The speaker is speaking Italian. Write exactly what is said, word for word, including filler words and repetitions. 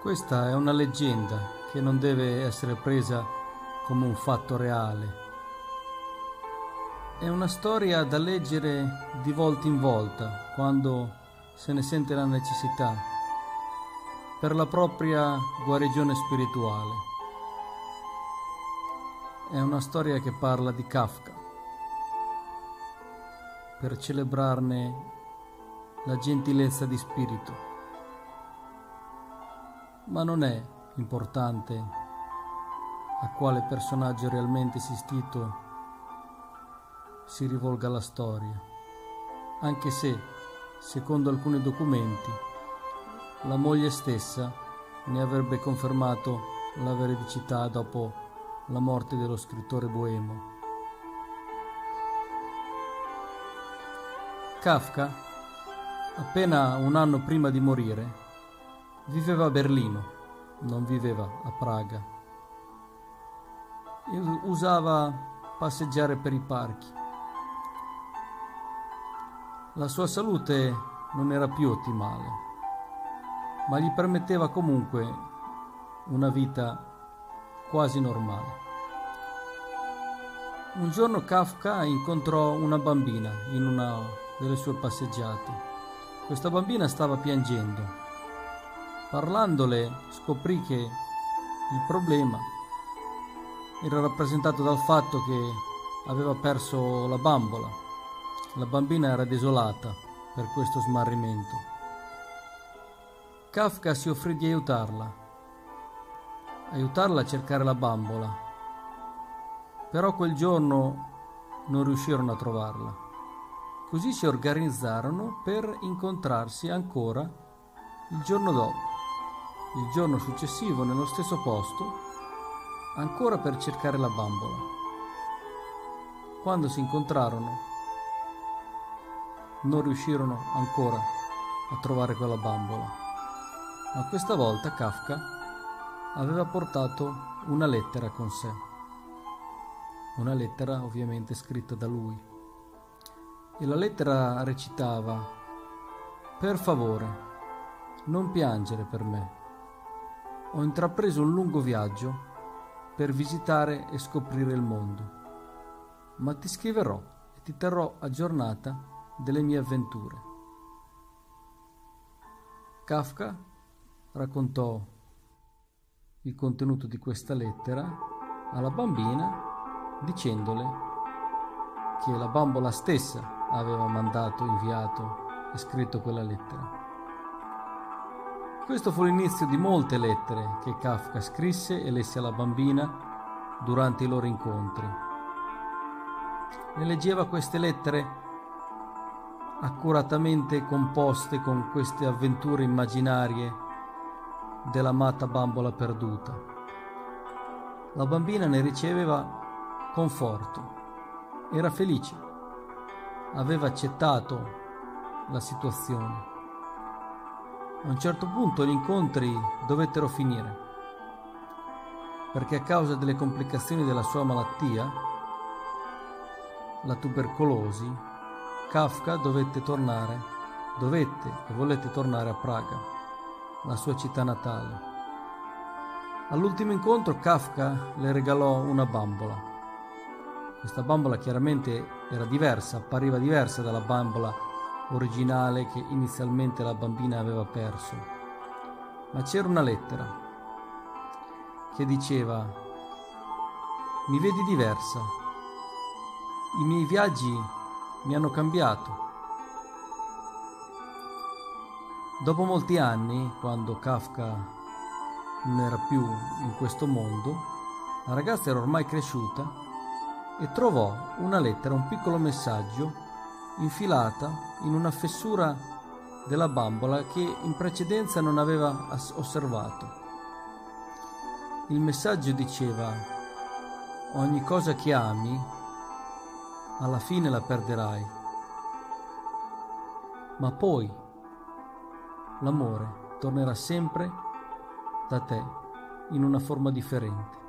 Questa è una leggenda che non deve essere presa come un fatto reale. È una storia da leggere di volta in volta, quando se ne sente la necessità, per la propria guarigione spirituale. È una storia che parla di Kafka, per celebrarne la gentilezza di spirito. Ma non è importante a quale personaggio realmente esistito si rivolga la storia, anche se, secondo alcuni documenti, la moglie stessa ne avrebbe confermato la veridicità dopo la morte dello scrittore boemo. Kafka, appena un anno prima di morire, viveva a Berlino, non viveva a Praga, e usava passeggiare per i parchi. La sua salute non era più ottimale, ma gli permetteva comunque una vita quasi normale. Un giorno Kafka incontrò una bambina in una delle sue passeggiate. Questa bambina stava piangendo. Parlandole scoprì che il problema era rappresentato dal fatto che aveva perso la bambola. La bambina era desolata per questo smarrimento. Kafka si offrì di aiutarla, aiutarla a cercare la bambola, però quel giorno non riuscirono a trovarla. Così si organizzarono per incontrarsi ancora il giorno dopo. Il giorno successivo, nello stesso posto, ancora per cercare la bambola. Quando si incontrarono, non riuscirono ancora a trovare quella bambola. Ma questa volta Kafka aveva portato una lettera con sé. Una lettera ovviamente scritta da lui. E la lettera recitava: «Per favore, non piangere per me. Ho intrapreso un lungo viaggio per visitare e scoprire il mondo, ma ti scriverò e ti terrò aggiornata delle mie avventure». Kafka raccontò il contenuto di questa lettera alla bambina, dicendole che la bambola stessa aveva mandato, inviato e scritto quella lettera. Questo fu l'inizio di molte lettere che Kafka scrisse e lesse alla bambina durante i loro incontri. Ne leggeva queste lettere accuratamente composte con queste avventure immaginarie dell'amata bambola perduta. La bambina ne riceveva conforto, era felice, aveva accettato la situazione. A un certo punto gli incontri dovettero finire, perché a causa delle complicazioni della sua malattia, la tubercolosi, Kafka dovette tornare, dovette e volette tornare a Praga, la sua città natale. All'ultimo incontro Kafka le regalò una bambola. Questa bambola chiaramente era diversa, appariva diversa dalla bambola originale che inizialmente la bambina aveva perso, ma c'era una lettera che diceva: «Mi vedi diversa, i miei viaggi mi hanno cambiato». Dopo molti anni, quando Kafka non era più in questo mondo, la ragazza era ormai cresciuta e trovò una lettera, un piccolo messaggio infilata in una fessura della bambola che in precedenza non aveva osservato. Il messaggio diceva: «Ogni cosa che ami, alla fine la perderai, ma poi l'amore tornerà sempre da te in una forma differente».